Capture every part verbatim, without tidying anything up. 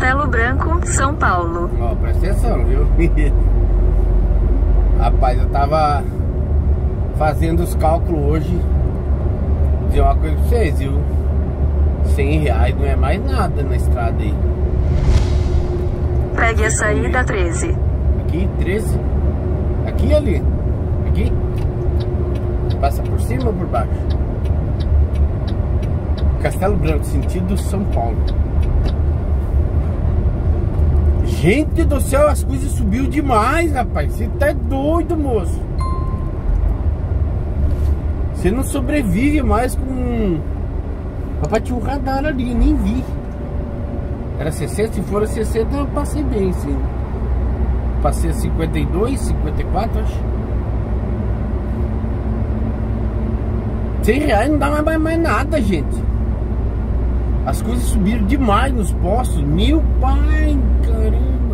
Castelo Branco, São Paulo. Ó, presta atenção, viu? Rapaz, eu tava fazendo os cálculos hoje. Vou dizer uma coisa pra vocês, viu? cem reais não é mais nada na estrada aí. Pegue a saída treze. Aqui, treze. Aqui e ali. Aqui. Passa por cima ou por baixo? Castelo Branco, sentido São Paulo. Gente do céu, as coisas subiu demais, rapaz. Você tá doido, moço. Você não sobrevive mais com... Rapaz, tinha um radar ali, eu nem vi. Era sessenta, se for a sessenta eu passei bem, sim. Passei a cinquenta e dois, cinquenta e quatro, acho. cem reais não dá mais, mais nada, gente. As coisas subiram demais nos postos. Meu pai, caramba.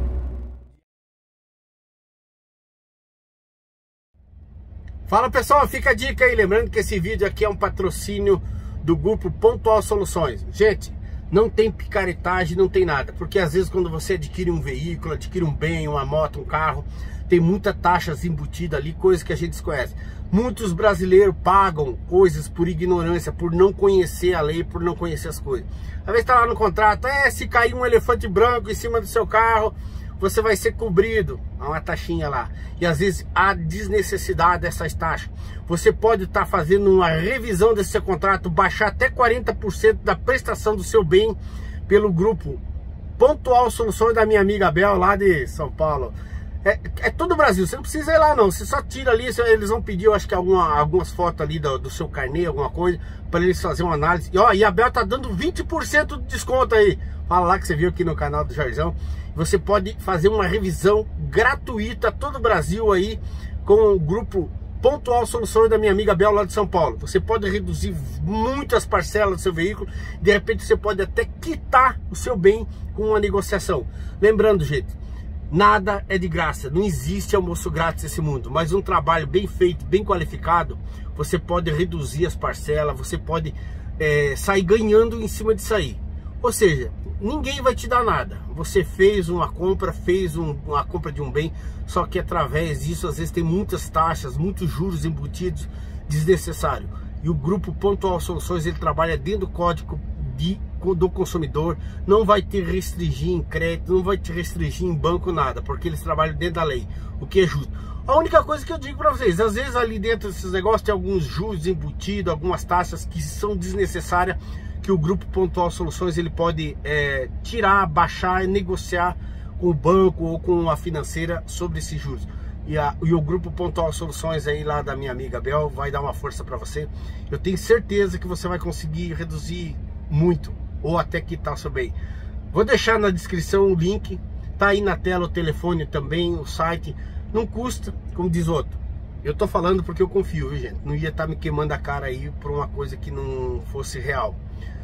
Fala, pessoal, fica a dica aí. Lembrando que esse vídeo aqui é um patrocínio do grupo Pontual Soluções. Gente, não tem picaretagem, não tem nada. Porque às vezes quando você adquire um veículo, adquire um bem, uma moto, um carro, tem muita taxas embutidas ali, coisas que a gente desconhece. Muitos brasileiros pagam coisas por ignorância, por não conhecer a lei, por não conhecer as coisas. Às vezes está lá no contrato, é, se cair um elefante branco em cima do seu carro, você vai ser cobrido. Há uma taxinha lá. E às vezes há desnecessidade dessas taxas. Você pode estar tá fazendo uma revisão desse seu contrato, baixar até quarenta por cento da prestação do seu bem pelo grupo Pontual Soluções da minha amiga Bel, lá de São Paulo. É, é todo o Brasil, você não precisa ir lá não, você só tira ali, eles vão pedir, eu acho que alguma, algumas fotos ali do, do seu carnê, alguma coisa, para eles fazerem uma análise. E ó, e a Bel tá dando vinte por cento de desconto aí, fala lá que você viu aqui no canal do Jarzão. Você pode fazer uma revisão gratuita todo o Brasil aí, com o grupo Pontual Soluções da minha amiga Bel lá de São Paulo. Você pode reduzir muitas parcelas do seu veículo, de repente você pode até quitar o seu bem com uma negociação. Lembrando, gente, nada é de graça, não existe almoço grátis nesse mundo, mas um trabalho bem feito, bem qualificado, você pode reduzir as parcelas, você pode é, sair ganhando em cima disso aí. Ou seja, ninguém vai te dar nada. Você fez uma compra, fez um, uma compra de um bem, só que através disso, às vezes tem muitas taxas, muitos juros embutidos, desnecessário. E o grupo Pontual Soluções, ele trabalha dentro do código de do consumidor, não vai te restringir em crédito, não vai te restringir em banco, nada, porque eles trabalham dentro da lei, o que é justo. A única coisa que eu digo para vocês, às vezes ali dentro desses negócios tem alguns juros embutidos, algumas taxas que são desnecessárias, que o grupo Pontual Soluções ele pode é, tirar, baixar e negociar com o banco ou com a financeira sobre esses juros. E, a, e o grupo Pontual Soluções aí lá da minha amiga Bel vai dar uma força para você. Eu tenho certeza que você vai conseguir reduzir muito, ou até quitar seu bem. Vou deixar na descrição o link, tá aí na tela o telefone também, o site, não custa, como diz outro. Eu tô falando porque eu confio, viu, gente? Não ia estar tá me queimando a cara aí por uma coisa que não fosse real.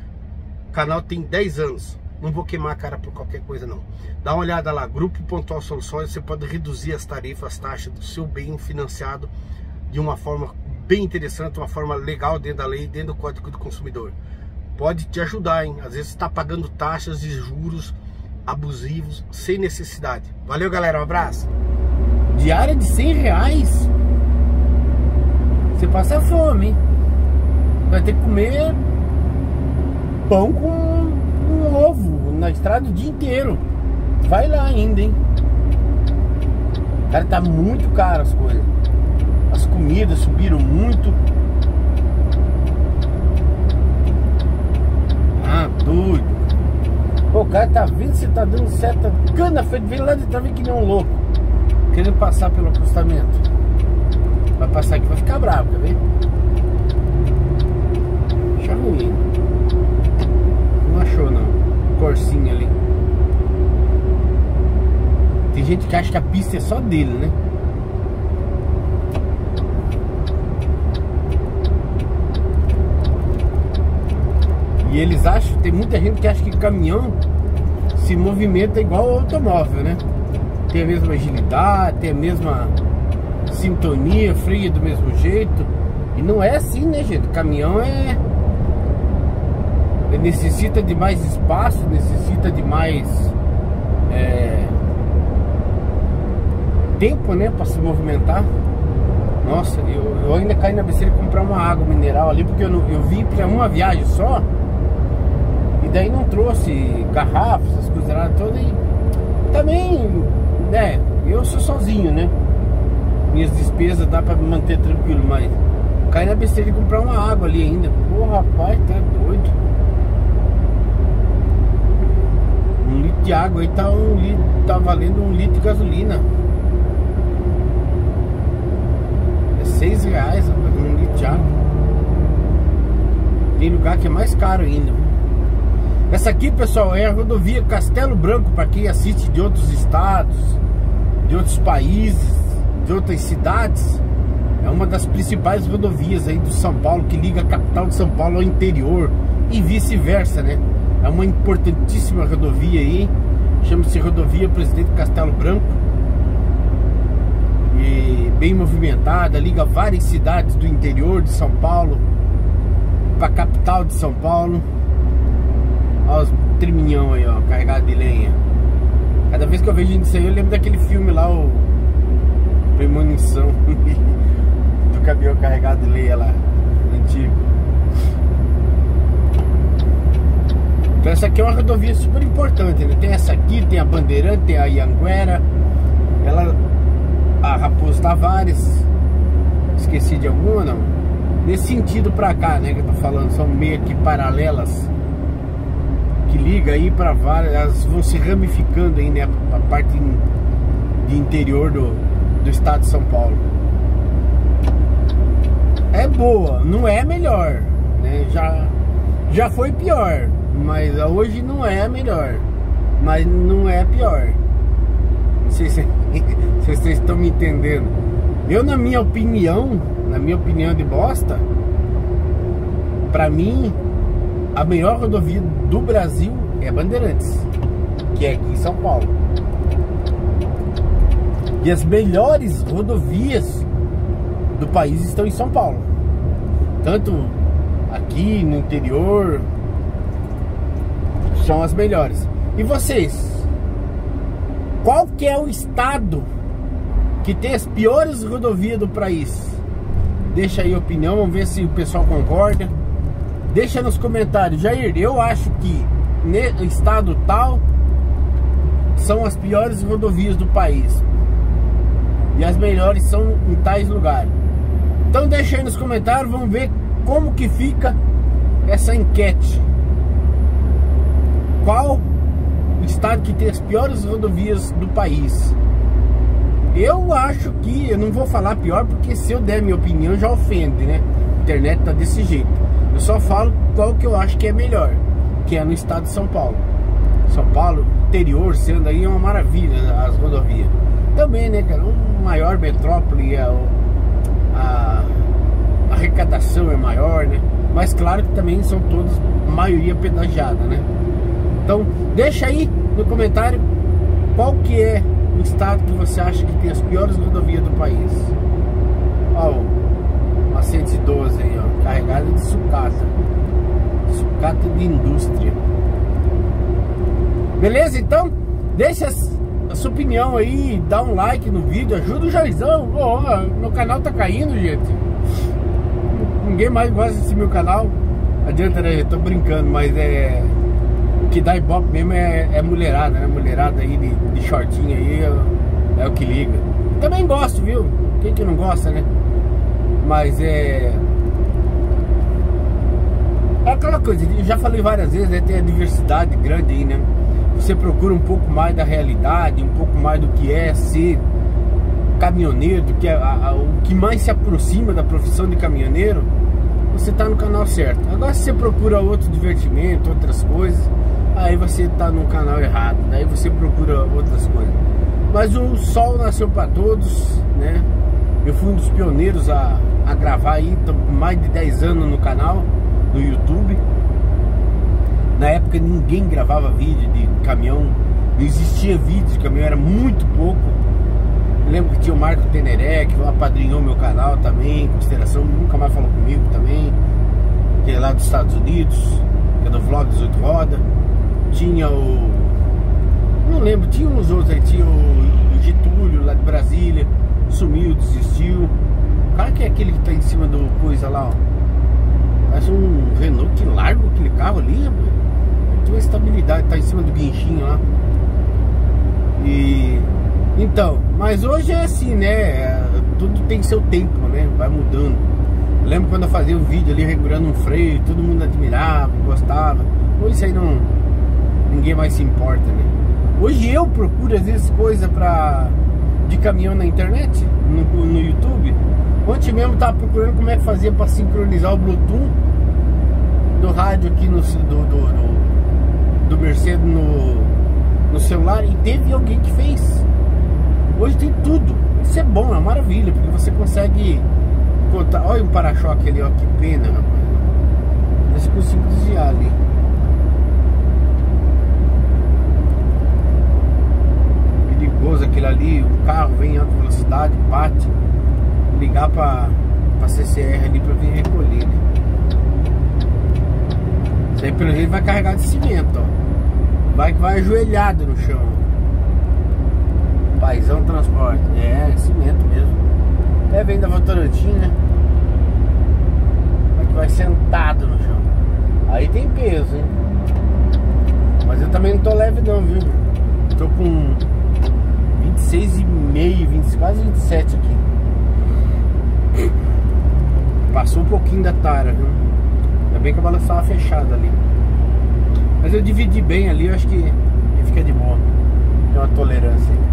O canal tem dez anos, não vou queimar a cara por qualquer coisa não. Dá uma olhada lá, Grupo Pontual Soluções, você pode reduzir as tarifas, as taxas do seu bem financiado de uma forma bem interessante, uma forma legal dentro da lei, dentro do Código do Consumidor. Pode te ajudar, hein? Às vezes você está pagando taxas e juros abusivos sem necessidade. Valeu, galera, um abraço. Diária de cem reais, você passa fome, hein? Vai ter que comer pão com um ovo na estrada o dia inteiro. Vai lá ainda, hein? Cara, tá muito caro as coisas. As comidas subiram muito. Ah, doido. Pô, o cara tá vendo, você tá dando seta cana feita, vem lá de trás, vem que nem um louco, querendo passar pelo acostamento. Vai passar aqui, vai ficar bravo, quer ver? Deixa ruim. Não achou não. Corsinha ali. Tem gente que acha que a pista é só dele, né? E eles acham, tem muita gente que acha que caminhão se movimenta igual ao automóvel, né? Tem a mesma agilidade, tem a mesma sintonia, freia do mesmo jeito. E não é assim, né, gente? O caminhão é necessita de mais espaço, necessita de mais é, tempo, né, para se movimentar. Nossa, eu, eu ainda caí na besteira de comprar uma água mineral ali, porque eu, não, eu vi para uma viagem só, e daí não trouxe garrafas, essas coisas lá todas, e também, né, eu sou sozinho, né, minhas despesas dá para me manter tranquilo, mas caí na besteira de comprar uma água ali ainda. Pô, rapaz, tá doido. Um litro de água aí tá, um litro, tá valendo um litro de gasolina. É seis reais, rapaz, um litro de água. Tem lugar que é mais caro ainda. Essa aqui, pessoal, é a rodovia Castelo Branco, para quem assiste de outros estados, de outros países, de outras cidades. É uma das principais rodovias aí do São Paulo, que liga a capital de São Paulo ao interior e vice-versa, né? É uma importantíssima rodovia aí, chama-se Rodovia Presidente Castelo Branco. E bem movimentada, liga várias cidades do interior de São Paulo para a capital de São Paulo. Olha os triminhão aí, ó, carregado de lenha. Cada vez que eu vejo isso aí, eu lembro daquele filme lá, o Premonição. Do caminhão carregado de lenha lá, antigo. Então essa aqui é uma rodovia super importante, né? Tem essa aqui, tem a Bandeirante, tem a Ianguera, ela, a Raposo Tavares. Esqueci de alguma, não? Nesse sentido pra cá, né, que eu tô falando, são meio que paralelas, que liga aí pra várias, elas vão se ramificando aí, né, a parte de interior do, do estado de São Paulo. É boa, não é melhor, né? Já, já foi pior, mas hoje não é a melhor, mas não é pior. Não sei se, se vocês estão me entendendo. Eu, na minha opinião, na minha opinião de bosta, pra mim, a melhor rodovia do Brasil é a Bandeirantes, que é aqui em São Paulo. E as melhores rodovias do país estão em São Paulo, tanto aqui no interior, são as melhores. E vocês, qual que é o estado que tem as piores rodovias do país? Deixa aí a opinião, vamos ver se o pessoal concorda. Deixa nos comentários. Jair, eu acho que no estado tal são as piores rodovias do país e as melhores são em tais lugares. Então deixa aí nos comentários, vamos ver como que fica essa enquete. Qual o estado que tem as piores rodovias do país? Eu acho que, eu não vou falar pior, porque se eu der minha opinião já ofende, né? A internet tá desse jeito. Eu só falo qual que eu acho que é melhor, que é no estado de São Paulo. São Paulo, interior, sendo aí, é uma maravilha as rodovias. Também, né, cara, uma maior metrópole, a, a, a arrecadação é maior, né? Mas claro que também são todas, maioria pedagiada, né? Então, deixa aí no comentário qual que é o estado que você acha que tem as piores rodovias do país. Ó, uma cento e doze aí, ó, carregada de sucata. Sucata de indústria. Beleza? Então, deixa a sua opinião aí, dá um like no vídeo, ajuda o Jairzão. Oh, meu canal tá caindo, gente. Ninguém mais gosta desse meu canal. Adianta, né? Eu tô brincando, mas é... o que dá ibope mesmo é, é mulherada, né? Mulherada aí de, de shortinho aí é, é o que liga. Também gosto, viu? Quem que não gosta, né? Mas é... é aquela coisa, eu já falei várias vezes, né? Tem a diversidade grande aí, né? Você procura um pouco mais da realidade, um pouco mais do que é ser caminhoneiro, do que é a, a, o que mais se aproxima da profissão de caminhoneiro, você tá no canal certo. Agora se você procura outro divertimento, outras coisas, aí você tá no canal errado, daí você procura outras coisas. Mas o sol nasceu para todos, né? Eu fui um dos pioneiros a, a gravar aí, tô com mais de dez anos no canal, no YouTube. Na época ninguém gravava vídeo de caminhão, não existia vídeo de caminhão, era muito pouco. Eu lembro que tinha o Marco Teneré, que apadrinhou meu canal também, em consideração, nunca mais falou comigo também, que é lá dos Estados Unidos. que é do vlog dezoito rodas. Tinha o... não lembro, tinha uns outros aí. Tinha o, o Getúlio lá de Brasília. Sumiu, desistiu. O cara que é aquele que tá em cima do coisa lá, ó. Parece um Renault, que largo aquele carro ali, rapaz. Tem uma estabilidade, tá em cima do guinchinho lá. E... então, mas hoje é assim, né? Tudo tem seu tempo, né? Vai mudando. Eu lembro quando eu fazia um vídeo ali regulando um freio, todo mundo admirava, gostava. Hoje isso aí não... ninguém mais se importa, né? Hoje eu procuro às vezes coisa pra... de caminhão na internet, no, no YouTube. Ontem mesmo tava procurando como é que fazia pra sincronizar o Bluetooth do rádio aqui no... do, do, do, do Mercedes no, no celular. E teve alguém que fez. Hoje tem tudo. Isso é bom, é uma maravilha, porque você consegue contar. Olha um para-choque ali, ó, que pena, rapaz. Mas eu consigo desviar ali. Perigoso aquele ali, o carro vem em alta velocidade, bate. Ligar pra, pra C C R ali pra vir recolher, né? Isso aí pelo jeito vai carregar de cimento, ó. Vai que vai ajoelhado no chão. Paizão Transporte. É, cimento mesmo. É, vem da Votorantim, né? Vai que vai sentado no chão. Aí tem peso, hein? Mas eu também não tô leve não, viu? Tô com vinte e seis e meio, vinte, quase vinte e sete aqui. Passou um pouquinho da tara, viu? Ainda bem que a balança estava fechada ali. Mas eu dividi bem ali, eu acho que fica de boa. Tem uma tolerância aí.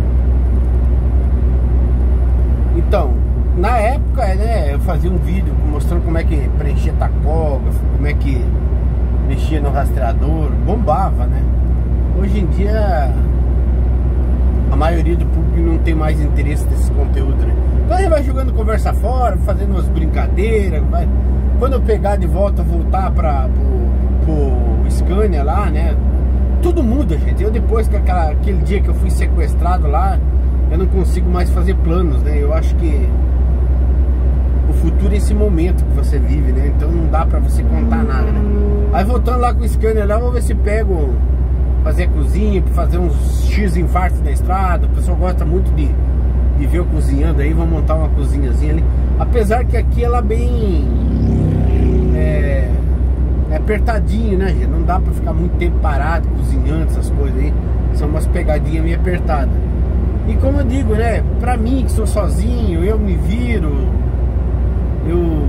Então, na época, né, eu fazia um vídeo mostrando como é que preenchia tacógrafo, como é que mexia no rastreador, bombava, né? Hoje em dia, a maioria do público não tem mais interesse nesse conteúdo, né? Então ele vai jogando conversa fora, fazendo umas brincadeiras, vai... Quando eu pegar de volta, voltar para pro Scania lá, né? Tudo muda, gente. Eu depois que aquela, aquele dia que eu fui sequestrado lá, eu não consigo mais fazer planos, né? Eu acho que o futuro é esse momento que você vive, né? Então não dá pra você contar nada, né? Aí voltando lá com o Scania lá, vamos ver se pego fazer cozinha, fazer uns X infartos na estrada. O pessoal gosta muito de, de ver eu cozinhando aí, vamos montar uma cozinhazinha ali. Apesar que aqui ela é bem é, é apertadinho, né, gente? Não dá pra ficar muito tempo parado cozinhando essas coisas aí. São umas pegadinhas meio apertadas. E como eu digo, né, pra mim que sou sozinho, eu me viro, eu...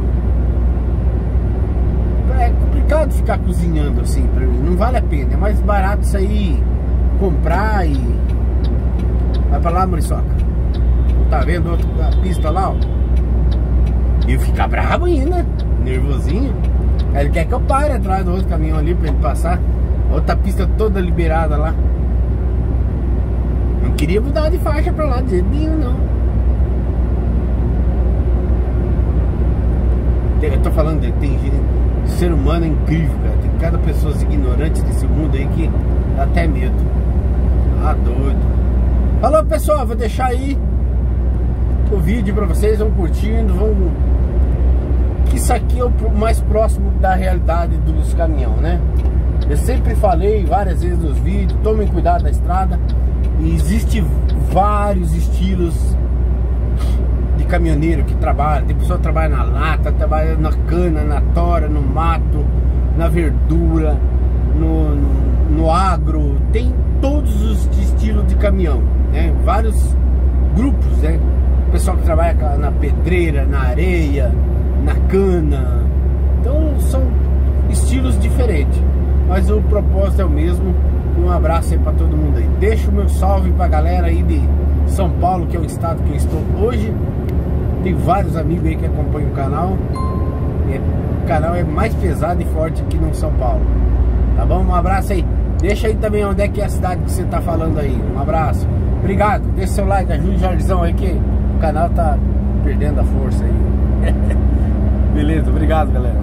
é complicado ficar cozinhando assim pra mim, não vale a pena, é mais barato sair, comprar e... Vai pra lá, Muriçoca. Tá vendo a pista lá, ó? E eu ficar bravo ainda, nervosinho. Aí ele quer que eu pare atrás do outro caminhão ali pra ele passar. Outra pista toda liberada lá. Não queria mudar de faixa pra lá de jeito nenhum, não. Eu tô falando de tem gente, ser humano é incrível, cara. Tem cada pessoa ignorante desse mundo aí que dá até medo. Ah, doido. Falou, pessoal, vou deixar aí o vídeo pra vocês, vão curtindo, vão... Isso aqui é o mais próximo da realidade dos caminhão, né? Eu sempre falei várias vezes nos vídeos, tomem cuidado na estrada. E existe vários estilos de caminhoneiro que trabalha. Tem pessoa que trabalha na lata, trabalha na cana, na tora, no mato, na verdura, no, no, no agro. Tem todos os estilos de caminhão, né? Vários grupos, né? Pessoal que trabalha na pedreira, na areia, na cana. Então são estilos diferentes, mas o propósito é o mesmo. Um abraço aí pra todo mundo aí. Deixa o meu salve pra galera aí de São Paulo, que é o estado que eu estou hoje. Tem vários amigos aí que acompanham o canal. É, o canal é mais pesado e forte aqui no São Paulo. Tá bom? Um abraço aí. Deixa aí também onde é que é a cidade que você tá falando aí. Um abraço. Obrigado. Deixa seu like, ajude o Jardizão aí que o canal tá perdendo a força aí. Beleza, obrigado, galera.